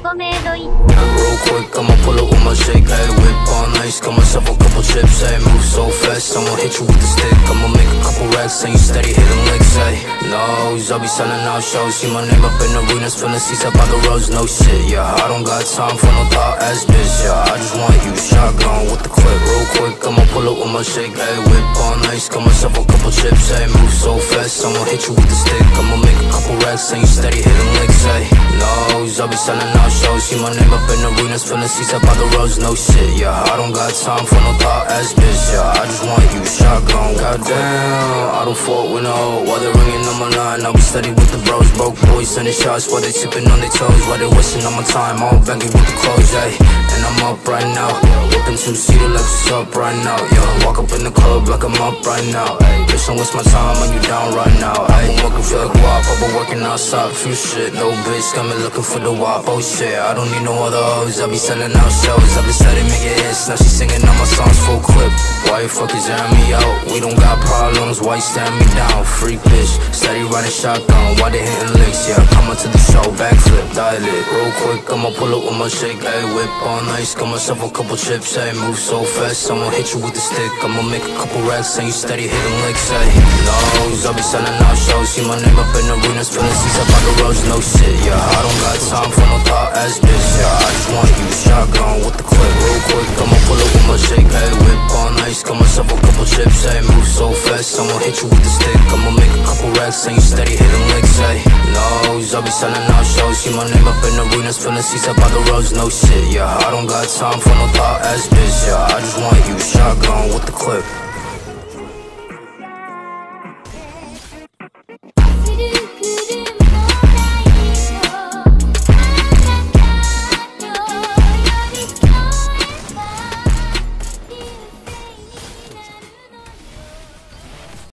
ゴメイドイッ Real quick, I'ma pull up with my shake, ayy, whip on ice, got myself a couple chips, ayy, move so fast, I'ma hit you with the stick, I'ma make a couple racks, and you steady hitting licks, ayy. Nose, I'll be selling out shows, see my name up in arenas, filling seats up by the roads, no shit, yeah, I don't got time for no thought ass bitch, yeah, I just want you shotgun with the clip, real quick, I'ma pull up with my shake, ayy, whip on ice, got myself a couple chips, ayy, move so fast, I'ma hit you with the stick, I'ma make a couple racks, and you steady hitting licks, ayy. Nose, I'll be selling out shows, see my name up in arenas, filling seats up by the roads, no shit, yeah, I don't got time for no thought ass bitch, yeah, I just want you shotgun. Goddamn, I don't fault with no, while they're ringing on my line, I'll be steady with the bros, broke boys sending shots while they tipping on their toes, while they wasting on my time, all baggy with the clothes, ayy, and I'm up right now, whipping two-seater like what's up right now, yeah, walk up in the club like I'm up right now, ayy, bitch don't waste my time when you down right now, ayy, I'm working for the guap, I've been working outside, few shit, no bitch, got me looking for the wop, oh shit, I don't need no other hoes, I be selling out shows, I been steady making hits, now she singing all my songs full clip, why you fuckers airing me out, we don't got problems, why you staring me down, freak bitch, steady riding shotgun, why they hitting licks, yeah, come to the show, backflip, dial it, real quick, I'ma pull up with my shake, ayy, whip on ice, got myself a couple chips, ayy, move so fast, I'ma hit you with the stick, I'ma make a couple racks, and you steady hitting licks, ayy, nose, I'll be selling out shows, see my name up in arenas, filling seats up by the roads, no shit, yeah, I don't got time for no thought ass bitch, yeah, I just want you shotgun with the clip, real quick, I'ma pull up with my shake, ayy, whip on ice, got myself a couple chips, ayy, move so fast, I'ma hit you with the stick, I'ma make a couple racks, and you steady hitting licks, ayy, nose, I'll be selling out shows, see my name up in arenas, filling seats up by the roads, no shit, yeah, I don't got time for no thought ass bitch, yeah, I just want you shotgun with the clip. Did